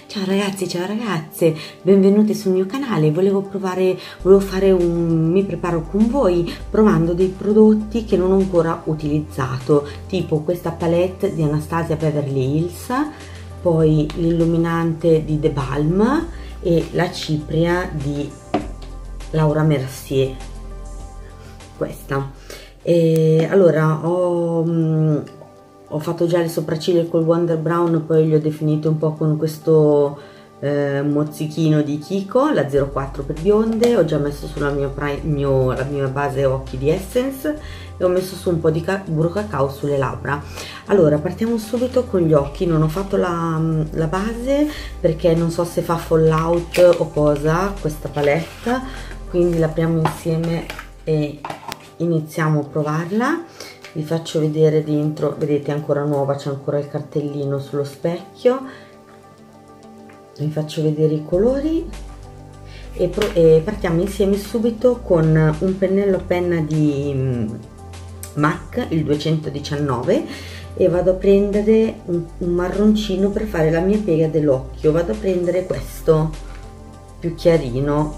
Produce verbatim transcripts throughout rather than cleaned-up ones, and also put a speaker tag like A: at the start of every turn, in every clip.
A: Ciao ragazzi, ciao ragazze, benvenuti sul mio canale. Volevo provare, volevo fare un mi preparo con voi provando dei prodotti che non ho ancora utilizzato, tipo questa palette di Anastasia Beverly Hills, poi l'illuminante di The Balm e la cipria di Laura Mercier. Questa. E allora ho... Mh, ho fatto già le sopracciglia col Wonder Brown, poi li ho definiti un po' con questo eh, mozzichino di Kiko, la zero quattro per bionde. Ho già messo sulla mia, mio, la mia base occhi di Essence e ho messo su un po' di burro cacao sulle labbra. Allora partiamo subito con gli occhi. Non ho fatto la, la base perché non so se fa fallout o cosa questa palette, quindi la apriamo insieme e iniziamo a provarla. Vi faccio vedere dentro, vedete, è ancora nuova, c'è ancora il cartellino sullo specchio. Vi faccio vedere i colori e, e partiamo insieme subito con un pennello a penna di M A C, il duecentodiciannove, e vado a prendere un, un marroncino per fare la mia piega dell'occhio. Vado a prendere questo più chiarino,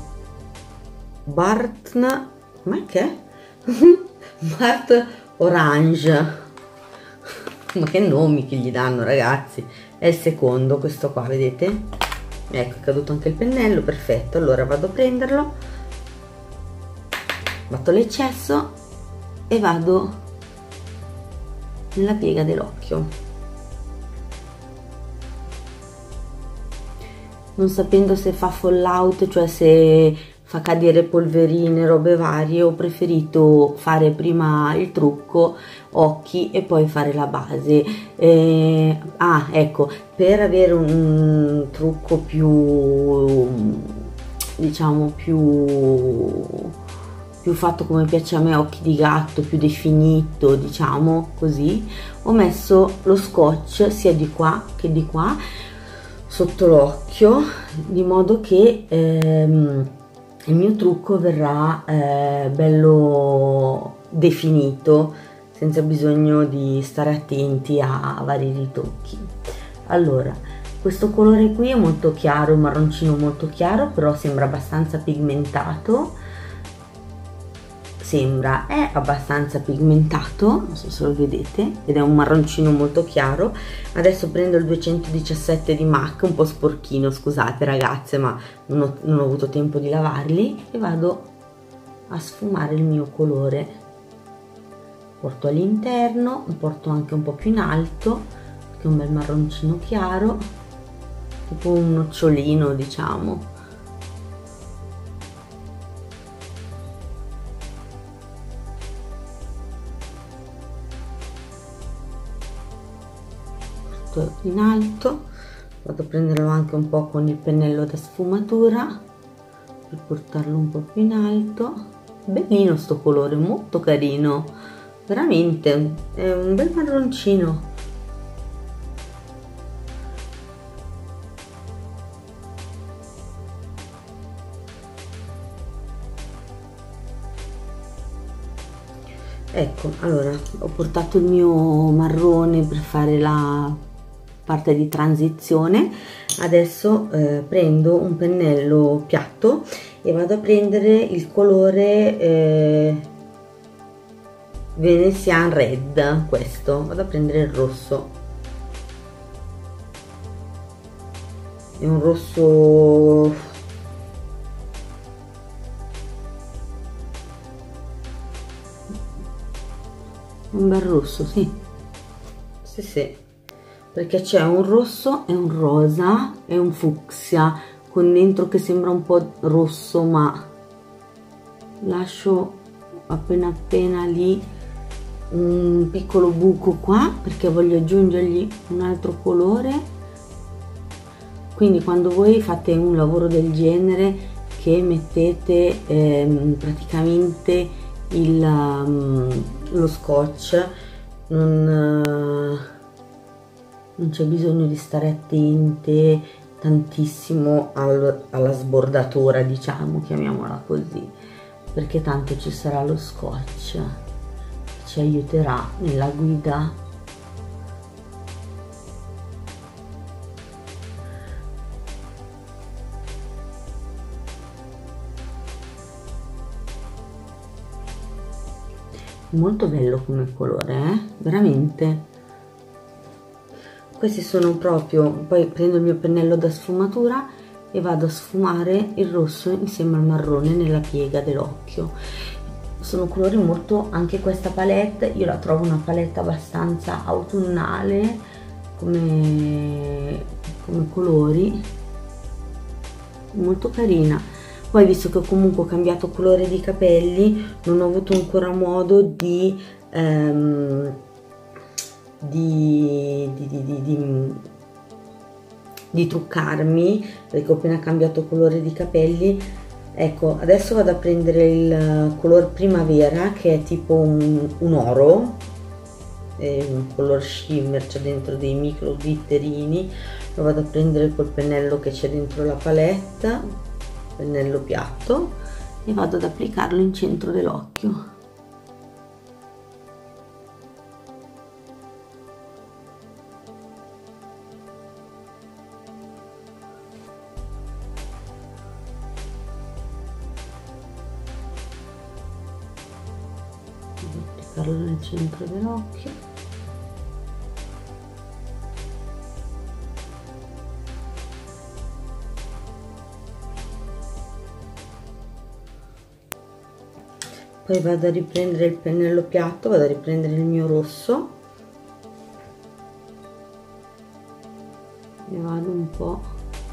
A: Bartn, ma che è? Bart Orange, ma che nomi che gli danno, ragazzi. È il secondo, questo qua, vedete? Ecco, è caduto anche il pennello, perfetto. Allora vado a prenderlo, batto l'eccesso e vado nella piega dell'occhio, non sapendo se fa fallout, cioè se fa cadere polverine, robe varie. Ho preferito fare prima il trucco occhi e poi fare la base. Eh, ah, ecco, per avere un trucco più, diciamo, più, più fatto come piace a me, occhi di gatto, più definito, diciamo così, ho messo lo scotch sia di qua che di qua sotto l'occhio, di modo che ehm, il mio trucco verrà eh, bello definito, senza bisogno di stare attenti a, a vari ritocchi. Allora, questo colore qui è molto chiaro, un marroncino molto chiaro, però sembra abbastanza pigmentato. Sembra, è abbastanza pigmentato, non so se lo vedete, ed è un marroncino molto chiaro. Adesso prendo il duecentodiciassette di M A C, un po' sporchino, scusate ragazze, ma non ho, non ho avuto tempo di lavarli, e vado a sfumare il mio colore. Porto all'interno, porto anche un po' più in alto, perché è un bel marroncino chiaro, tipo un nocciolino, diciamo. In alto, vado a prenderlo anche un po' con il pennello da sfumatura per portarlo un po' più in alto. Bellino sto colore, molto carino, veramente è un bel marroncino. Ecco, allora ho portato il mio marrone per fare la parte di transizione. Adesso eh, prendo un pennello piatto e vado a prendere il colore eh, Venetian Red, questo. Vado a prendere il rosso, è un rosso un bel rosso, sì sì sì, perché c'è un rosso e un rosa e un fucsia con dentro che sembra un po' rosso, ma lascio appena appena lì un piccolo buco qua perché voglio aggiungergli un altro colore. Quindi quando voi fate un lavoro del genere, che mettete ehm, praticamente il, um, lo scotch, non uh, non c'è bisogno di stare attente tantissimo al, alla sbordatura, diciamo, chiamiamola così, perché tanto ci sarà lo scotch che ci aiuterà nella guida molto bello come colore, eh? Veramente. Questi sono proprio, poi prendo il mio pennello da sfumatura e vado a sfumare il rosso insieme al marrone nella piega dell'occhio. Sono colori molto, anche questa palette io la trovo una palette abbastanza autunnale come, come colori, molto carina. Poi, visto che ho comunque cambiato colore di capelli, non ho avuto ancora modo di ehm, Di, di, di, di, di, di truccarmi, perché ho appena cambiato colore di capelli. Ecco, adesso vado a prendere il color primavera, che è tipo un, un oro, è un color shimmer, c'è dentro dei micro glitterini. Lo vado a prendere col pennello che c'è dentro la palette, pennello piatto, e vado ad applicarlo in centro dell'occhio. Applicarlo nel centro dell'occhio. Poi vado a riprendere il pennello piatto, vado a riprendere il mio rosso e vado un po'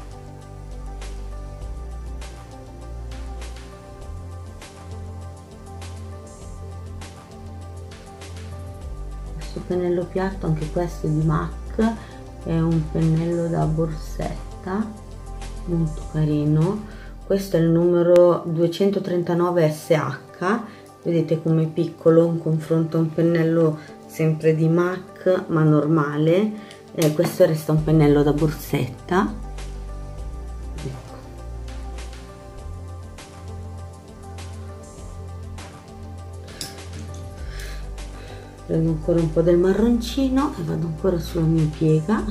A: questo pennello piatto, anche questo è di MAC, è un pennello da borsetta molto carino. Questo è il numero duecentotrentanove S H, vedete com'è piccolo in confronto a un pennello sempre di MAC ma normale. Eh, questo resta un pennello da borsetta. Ecco. Prendo ancora un po' del marroncino e vado ancora sulla mia piega.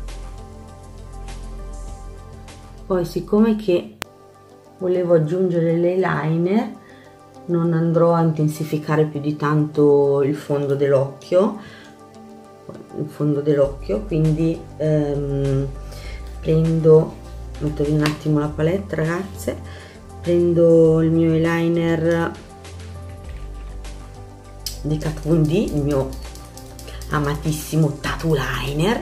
A: Poi, siccome che volevo aggiungere l'eyeliner, non andrò a intensificare più di tanto il fondo dell'occhio, il fondo dell'occhio, quindi ehm, prendo, metto via un attimo la palette, ragazze, prendo il mio eyeliner di Kat Von D, il mio amatissimo tattoo liner,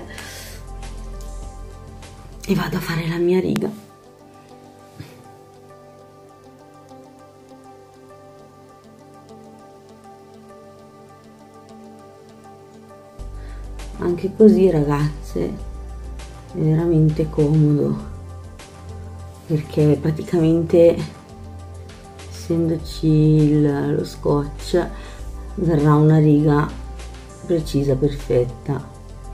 A: e vado a fare la mia riga. Anche così, ragazze, è veramente comodo, perché praticamente, essendoci il, lo scotch, verrà una riga precisa, perfetta.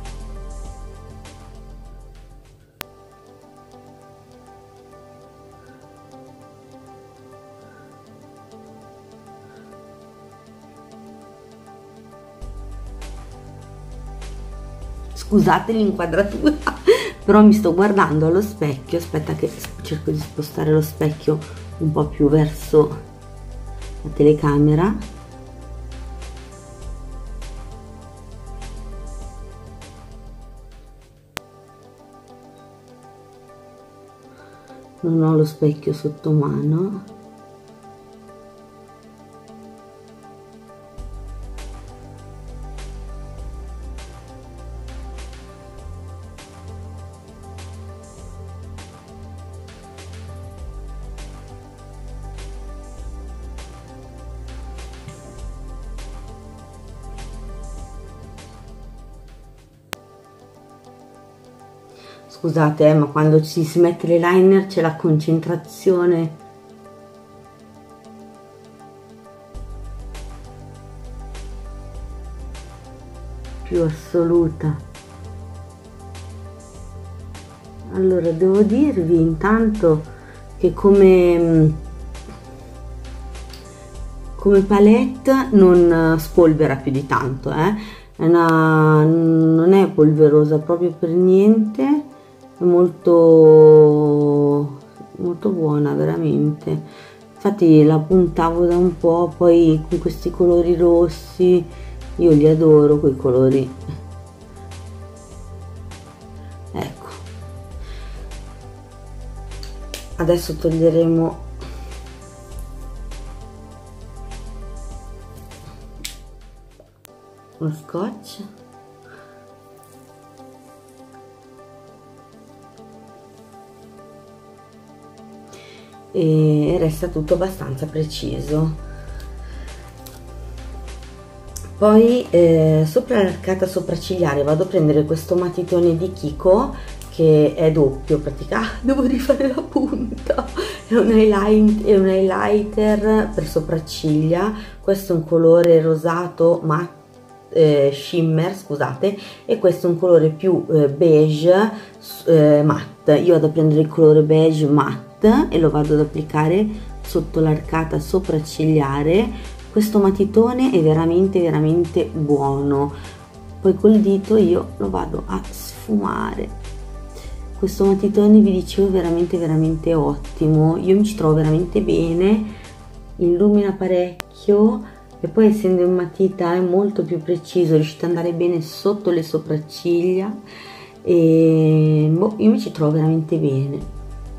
A: Scusate l'inquadratura, però mi sto guardando allo specchio. Aspetta che cerco di spostare lo specchio un po' più verso la telecamera. Non ho lo specchio sotto mano. Scusate, eh, ma quando ci si mette l'eyeliner c'è la concentrazione più assoluta. Allora, devo dirvi intanto che come come palette non spolvera più di tanto, eh? È una, non è polverosa proprio per niente. Molto molto buona, veramente. infatti la puntavo da un po', poi con questi colori rossi, io li adoro quei colori. Ecco, adesso toglieremo lo scotch. E resta tutto abbastanza preciso. Poi eh, sopra l'arcata sopraccigliare vado a prendere questo matitone di Kiko che è doppio, praticamente devo rifare la punta, è un, highlight, è un highlighter per sopracciglia. Questo è un colore rosato matte, eh, shimmer, scusate, e questo è un colore più eh, beige eh, matte. Io vado a prendere il colore beige matte e lo vado ad applicare sotto l'arcata sopraccigliare. Questo matitone è veramente veramente buono, poi col dito io lo vado a sfumare. Questo matitone, vi dicevo, è veramente veramente ottimo, io mi ci trovo veramente bene, illumina parecchio e poi essendo in matita è molto più preciso, riuscite ad andare bene sotto le sopracciglia e boh, io mi ci trovo veramente bene.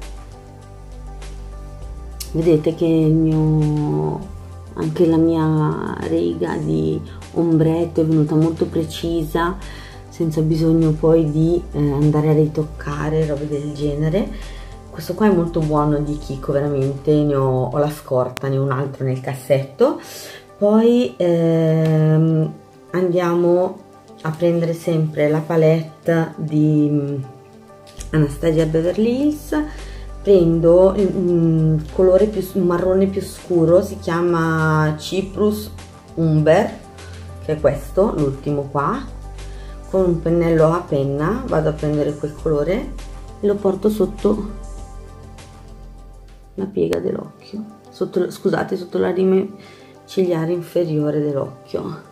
A: Vedete che il mio, anche la mia riga di ombretto è venuta molto precisa, senza bisogno poi di eh, andare a ritoccare, robe del genere. Questo qua è molto buono di Kiko, veramente, ne ho, ho la scorta, ne ho un altro nel cassetto. Poi ehm, andiamo a prendere sempre la palette di Anastasia Beverly Hills. Prendo un colore più un marrone più scuro, si chiama Cyprus Umber, che è questo, l'ultimo qua. Con un pennello a penna vado a prendere quel colore e lo porto sotto la piega dell'occhio, sotto, scusate, sotto la rime cigliare inferiore dell'occhio.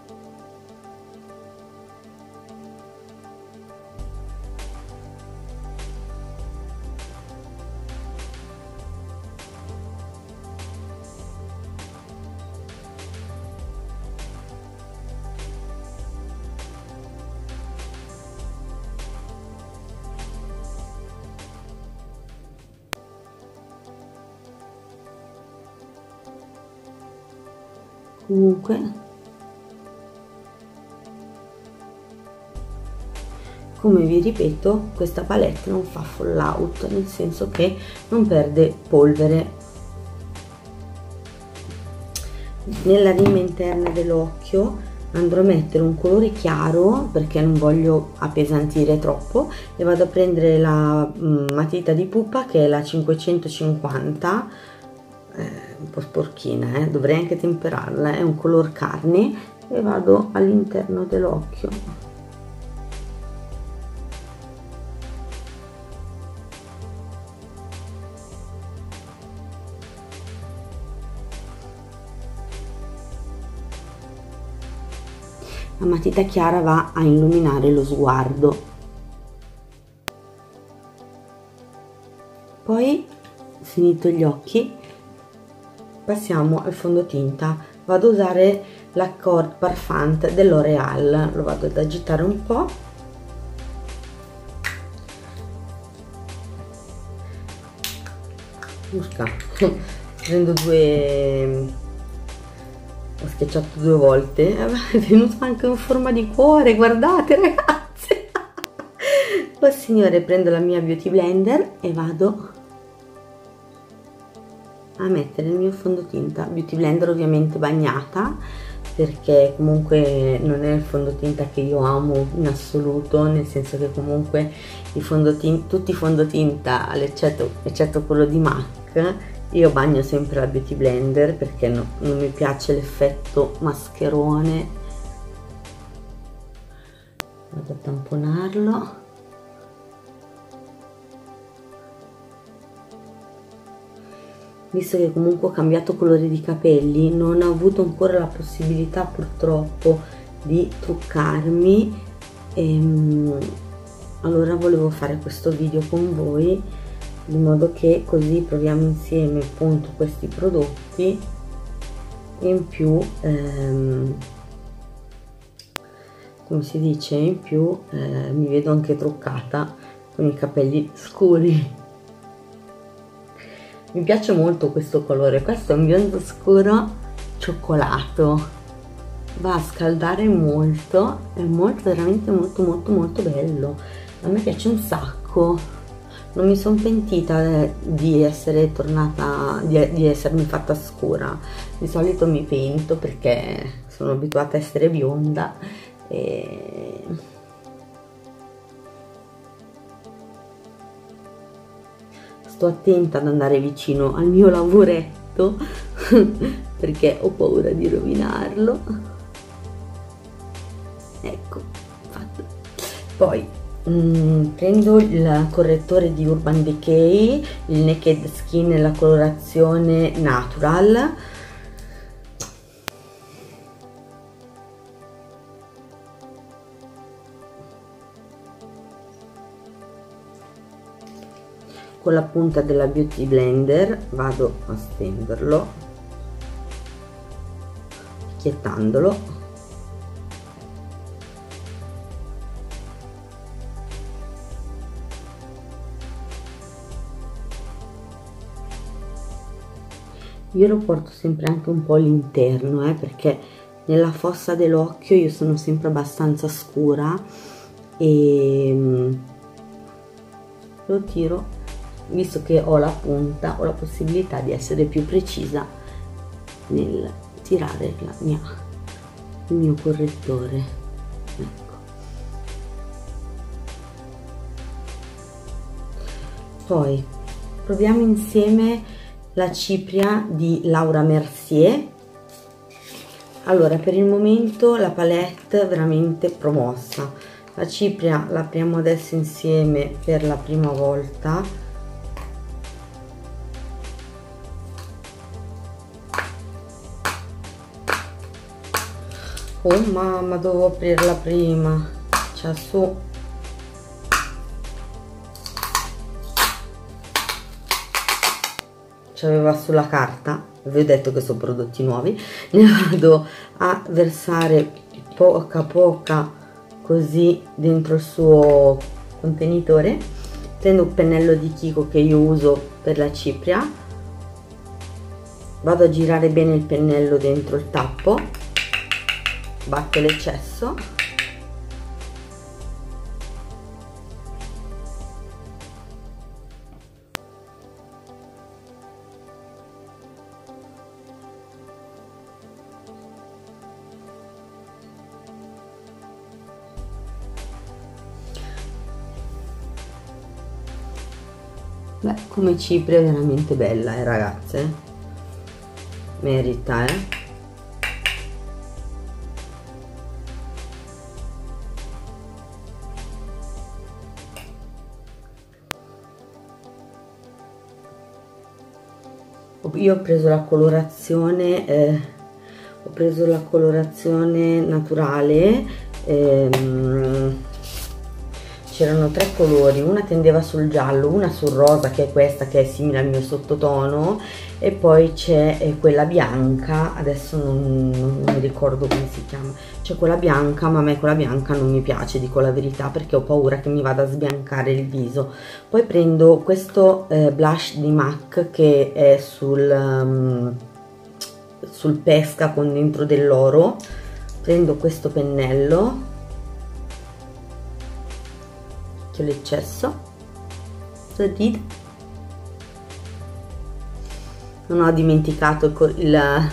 A: Comunque, come vi ripeto, questa palette non fa fallout, nel senso che non perde polvere. Nella rima interna dell'occhio andrò a mettere un colore chiaro perché non voglio appesantire troppo e vado a prendere la matita di pupa che è la cinquecentocinquanta, eh, un po' sporchina, eh? Dovrei anche temperarla, è un color carne, e vado all'interno dell'occhio. La matita chiara va a illuminare lo sguardo. Poi, finito gli occhi, passiamo al fondotinta. Vado ad usare l'Accord Parfum dell'Oreal, lo vado ad agitare un po'. Usca. Prendo due, ho schiacciato due volte, è venuto anche in forma di cuore, guardate ragazze. Poi signore, prendo la mia Beauty Blender e vado a mettere il mio fondotinta. Beauty Blender ovviamente bagnata, perché comunque non è il fondotinta che io amo in assoluto, nel senso che comunque i fondotinta, tutti i fondotinta eccetto, eccetto quello di MAC, io bagno sempre la Beauty Blender perché no, non mi piace l'effetto mascherone. Vado a tamponarlo. Visto che comunque ho cambiato colore di capelli, non ho avuto ancora la possibilità purtroppo di truccarmi, ehm, allora volevo fare questo video con voi di modo che così proviamo insieme appunto questi prodotti e in più ehm, come si dice, in più eh, mi vedo anche truccata con i capelli scuri. Mi piace molto questo colore, questo è un biondo scuro cioccolato, va a scaldare molto, è molto veramente molto molto molto bello, a me piace un sacco. Non mi sono pentita di essere tornata, di, di essermi fatta scura. Di solito mi pento perché sono abituata a essere bionda e sto attenta ad andare vicino al mio lavoretto perché ho paura di rovinarlo. Ecco, fatto. Poi mm, prendo il correttore di Urban Decay, il Naked Skin nella colorazione Natural. Con la punta della Beauty Blender vado a stenderlo, picchiettandolo. Io lo porto sempre anche un po' all'interno, eh, perché nella fossa dell'occhio io sono sempre abbastanza scura e lo tiro, visto che ho la punta, ho la possibilità di essere più precisa nel tirare la mia, il mio correttore. Ecco. Poi proviamo insieme la cipria di Laura Mercier. Allora, per il momento la palette veramente promossa. La cipria la apriamo adesso insieme per la prima volta. Oh mamma, dovevo aprirla prima. C'ha su. C'aveva sulla carta, vi ho detto che sono prodotti nuovi. Ne vado a versare poca poca così dentro il suo contenitore. Prendo un pennello di Kiko che io uso per la cipria, vado a girare bene il pennello dentro il tappo, batto l'eccesso. Beh, come cipria è veramente bella, eh ragazze, merita, eh. Io ho preso la colorazione eh, ho preso la colorazione naturale, ehm, c'erano tre colori, una tendeva sul giallo, una sul rosa che è questa che è simile al mio sottotono, e poi c'è quella bianca, adesso non, non mi ricordo come si chiama, c'è quella bianca, ma a me quella bianca non mi piace, dico la verità, perché ho paura che mi vada a sbiancare il viso. Poi prendo questo eh, blush di MAC che è sul, um, sul pesca con dentro dell'oro, prendo questo pennello, l'eccesso, non ho dimenticato il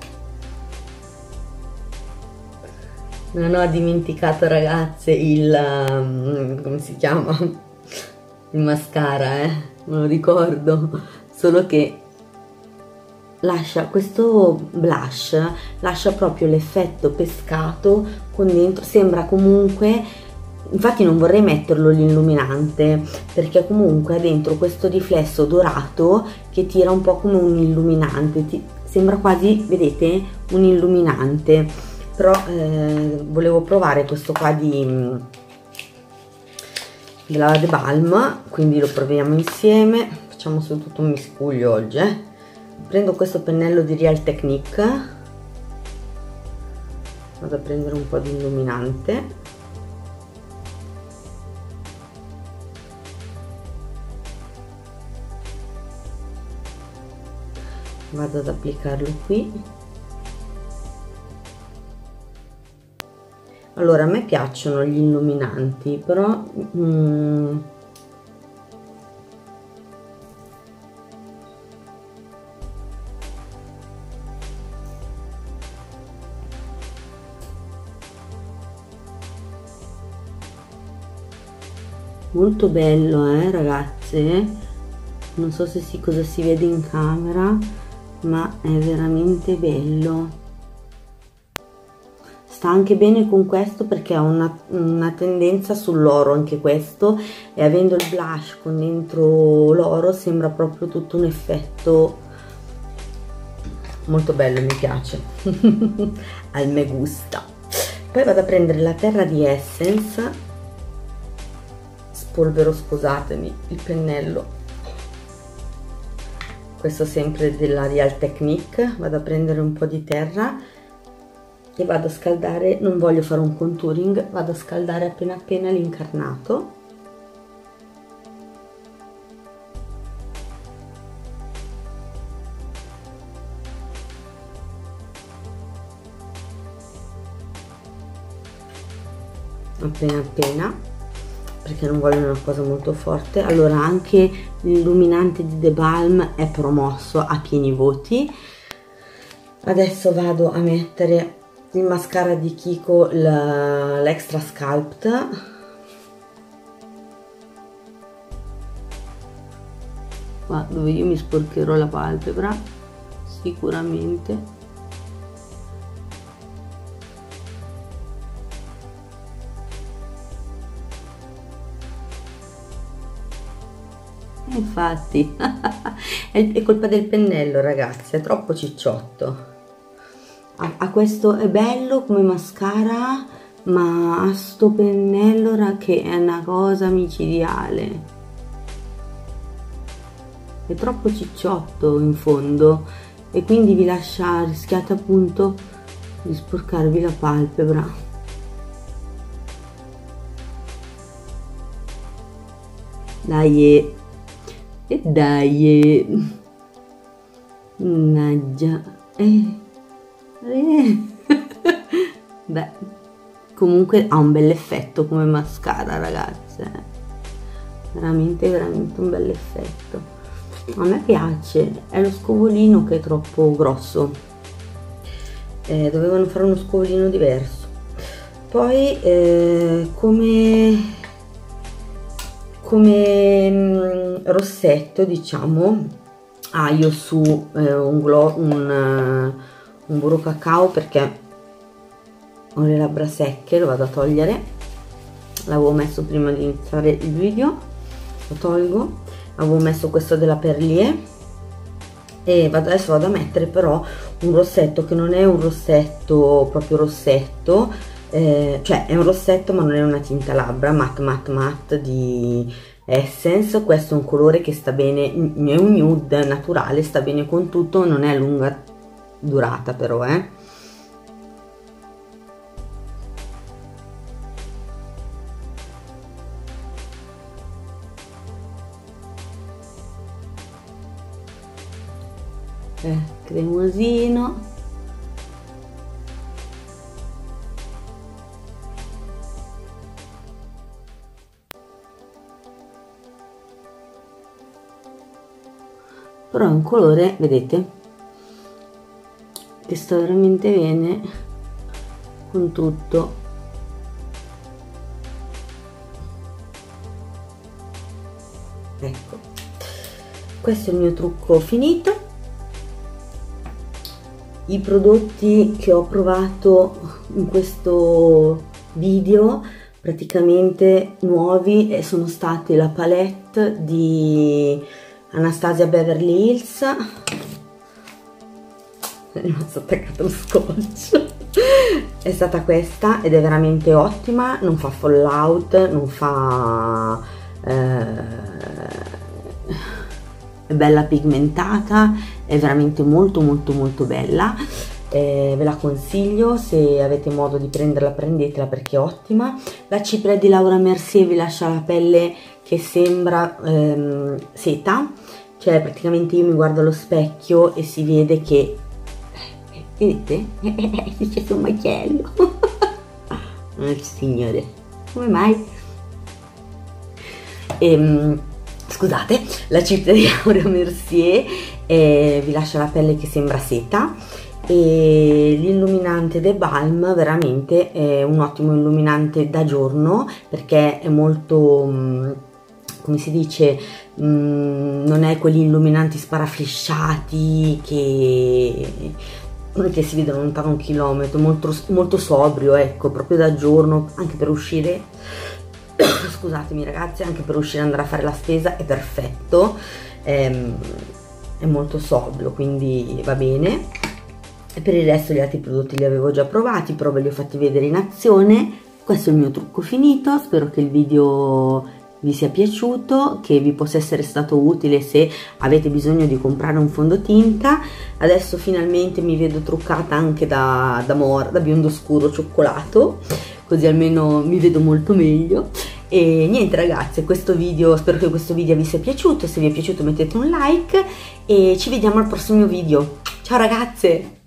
A: non ho dimenticato ragazze il come si chiama, il mascara, eh me lo ricordo, solo che lascia, questo blush lascia proprio l'effetto pescato con dentro, sembra comunque. Infatti non vorrei metterlo l'illuminante, perché comunque ha dentro questo riflesso dorato che tira un po' come un illuminante, ti, sembra quasi, vedete, un illuminante. Però eh, volevo provare questo qua di della The Balm, quindi lo proviamo insieme. Facciamo su tutto un miscuglio oggi, eh. Prendo questo pennello di Real Technique, vado a prendere un po' di illuminante, vado ad applicarlo qui. Allora, a me piacciono gli illuminanti, però mm, molto bello, eh ragazze, non so se si cosa si vede in camera, ma è veramente bello. Sta anche bene con questo perché ha una, una tendenza sull'oro anche questo, e avendo il blush con dentro l'oro sembra proprio tutto un effetto molto bello, mi piace. Al me gusta. Poi vado a prendere la terra di Essence, spolvero, scusatemi, il pennello, questo sempre della Real Technique. Vado a prendere un po' di terra e vado a scaldare, non voglio fare un contouring, vado a scaldare appena appena l'incarnato. Appena appena, perché non voglio una cosa molto forte. Allora, anche l'illuminante di The Balm è promosso a pieni voti. Adesso vado a mettere il mascara di Kiko, l'Extra Sculpt, qua dove io mi sporcherò la palpebra sicuramente. Infatti è colpa del pennello, ragazzi, è troppo cicciotto. A questo è bello come mascara, ma a sto pennello che è una cosa micidiale, è troppo cicciotto in fondo e quindi vi lascia, rischiate appunto di sporcarvi la palpebra. Dai, e dai, mannaggia, eh. Beh, comunque ha un bel effetto come mascara, ragazze, veramente veramente un bel effetto, a me piace. È lo scovolino che è troppo grosso, eh, dovevano fare uno scovolino diverso. Poi eh, come come mh, rossetto, diciamo, ah, io su eh, un glow, un uh, un burro cacao, perché ho le labbra secche, lo vado a togliere, l'avevo messo prima di iniziare il video, lo tolgo. Avevo messo questo della Perlier e vado, adesso vado a mettere però un rossetto che non è un rossetto proprio rossetto, eh, cioè è un rossetto ma non è una tinta labbra, matte matte matte di Essence. Questo è un colore che sta bene, è un nude naturale, sta bene con tutto, non è a lunga durata però, eh eh, cremosino. Però è un colore, vedete, che sta veramente bene con tutto. Ecco, questo è il mio trucco finito. I prodotti che ho provato in questo video praticamente nuovi sono stati la palette di Anastasia Beverly Hills, è rimasto attaccato lo scotch, è stata questa ed è veramente ottima, non fa fallout, non fa eh, è bella pigmentata, è veramente molto molto molto bella, eh, ve la consiglio, se avete modo di prenderla prendetela perché è ottima. La cipria di Laura Mercier vi lascia la pelle che sembra ehm, seta, cioè praticamente io mi guardo allo specchio e si vede che, vedete? È successo un macello. Oh, signore, come mai? Ehm, scusate, la cipria di Laura Mercier eh, vi lascia la pelle che sembra seta, e l'illuminante The Balm veramente è un ottimo illuminante da giorno perché è molto, mh, come si dice, mh, non è quegli illuminanti sparaflisciati che, che si vedono lontano un chilometro, molto, molto sobrio, ecco, proprio da giorno, anche per uscire. Scusatemi ragazzi, anche per uscire e andare a fare la spesa è perfetto, è, è molto sobrio, quindi va bene. E per il resto gli altri prodotti li avevo già provati, però ve li ho fatti vedere in azione. Questo è il mio trucco finito, spero che il video vi sia piaciuto, che vi possa essere stato utile se avete bisogno di comprare un fondotinta. Adesso finalmente mi vedo truccata anche da, da mora, da biondo scuro cioccolato, così almeno mi vedo molto meglio. E niente ragazzi, questo video, spero che questo video vi sia piaciuto, se vi è piaciuto mettete un like e ci vediamo al prossimo video. Ciao ragazze!